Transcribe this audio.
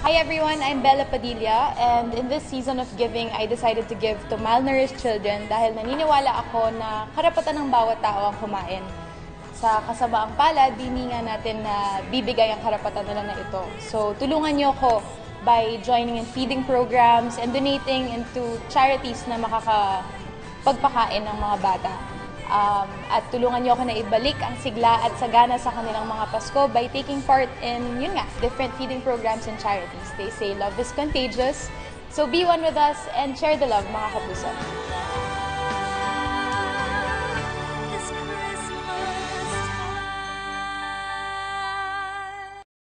Hi everyone, I'm Bella Padilla, and in this season of giving, I decided to give to malnourished children dahil naniniwala ako na karapatan ng bawat tao ang kumain. Sa kasabaang palad, di nga natin na bibigay ang karapatan nila na ito. So tulungan niyo ako by joining in feeding programs and donating into charities na makakapagpakain ng mga bata. At tulungan niyo ako na ibalik ang sigla at sagana sa kanilang mga Pasko by taking part in, different feeding programs and charities. They say love is contagious, so be one with us and share the love, mga kapuso.